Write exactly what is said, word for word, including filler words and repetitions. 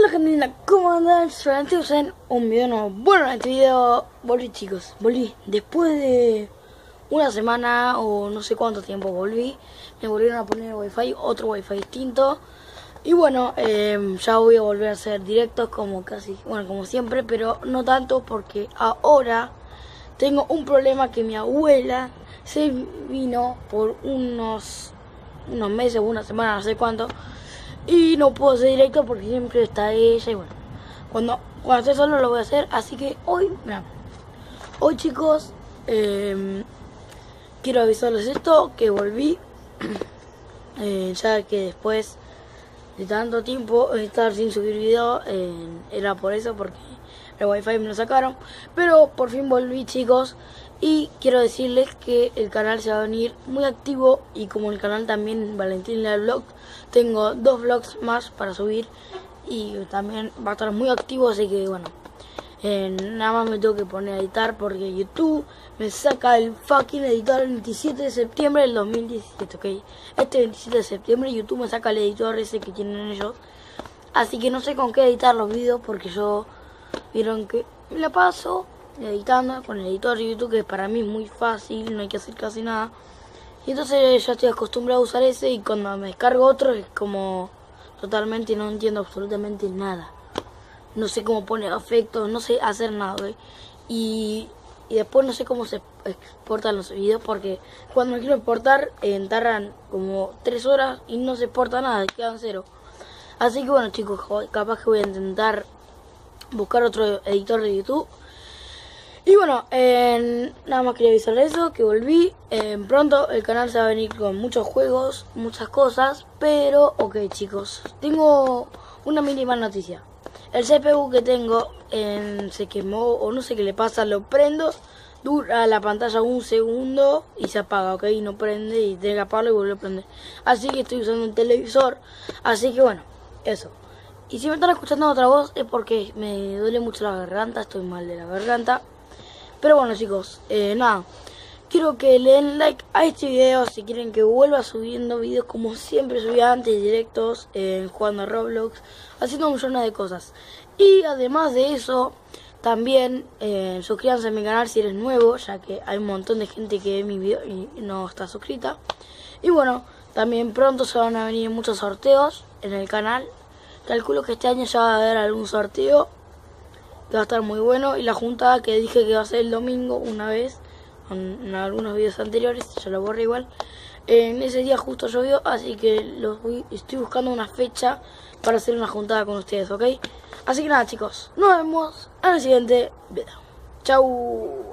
Argentina, ¿cómo andan? Solamente usen un video nuevo. Bueno, en este video volví, chicos, volví. Después de una semana o no sé cuánto tiempo volví, me volvieron a poner wifi, otro wifi distinto. Y bueno, eh, ya voy a volver a hacer directos como casi, bueno, como siempre, pero no tanto porque ahora tengo un problema que mi abuela se vino por unos, unos meses, una semana, no sé cuánto. Y no puedo hacer directo porque siempre está ella y bueno, cuando, cuando esté solo lo voy a hacer. Así que hoy, mira, hoy chicos, eh, quiero avisarles esto, que volví, eh, ya que después de tanto tiempo estar sin subir video, eh, era por eso, porque el wifi me lo sacaron. Pero por fin volví, chicos, y quiero decirles que el canal se va a venir muy activo. Y como el canal también Valentín Leal Vlog, tengo dos vlogs más para subir y también va a estar muy activo. Así que bueno, eh, nada más me tengo que poner a editar porque YouTube me saca el fucking editor el veintisiete de septiembre del dos mil diecisiete, ok. Este veintisiete de septiembre YouTube me saca el editor ese que tienen ellos. Así que no sé con qué editar los videos porque yo, vieron que me la paso editando con el editor de YouTube, que para mí es muy fácil, no hay que hacer casi nada. Y entonces ya estoy acostumbrado a usar ese, y cuando me descargo otro es como totalmente no entiendo absolutamente nada. No sé cómo poner efectos, no sé hacer nada, ¿ve? Y, y después no sé cómo se exportan los videos, porque cuando me quiero exportar eh, tardan como tres horas y no se exporta nada, quedan cero. Así que bueno, chicos, capaz que voy a intentar buscar otro editor de YouTube. Y bueno, eh, nada más quería avisarles eso, que volví. Eh, pronto el canal se va a venir con muchos juegos, muchas cosas. Pero, ok chicos, tengo una mínima noticia. El C P U que tengo eh, se quemó o no sé qué le pasa, lo prendo, dura la pantalla un segundo y se apaga, ok, no prende y tengo que apagarlo y vuelve a prender. Así que estoy usando un televisor, así que bueno, eso. Y si me están escuchando otra voz es porque me duele mucho la garganta, estoy mal de la garganta. Pero bueno chicos, eh, nada, quiero que le den like a este video si quieren que vuelva subiendo videos como siempre subía antes, directos, eh, jugando a Roblox, haciendo millones de cosas. Y además de eso, también eh, suscríbanse a mi canal si eres nuevo, ya que hay un montón de gente que ve mi video y no está suscrita. Y bueno, también pronto se van a venir muchos sorteos en el canal. Calculo que este año ya va a haber algún sorteo que va a estar muy bueno. Y la juntada que dije que va a ser el domingo una vez, en, en algunos videos anteriores, ya lo borré igual. En ese día justo llovió, así que los voy, estoy buscando una fecha para hacer una juntada con ustedes, ¿ok? Así que nada chicos, nos vemos en el siguiente video. Chau.